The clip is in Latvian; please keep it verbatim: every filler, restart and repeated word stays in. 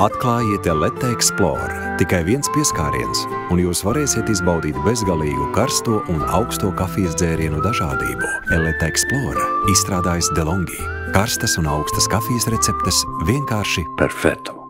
Atklājiet Elete Explore. Tikai viens pieskāriens, un jūs varēsiet izbaudīt bezgalīgu karsto un augsto kafijas dzērienu dažādību. Elete Explore izstrādājis DeLonghi. Karstas un augstas kafijas receptes vienkārši perfekto.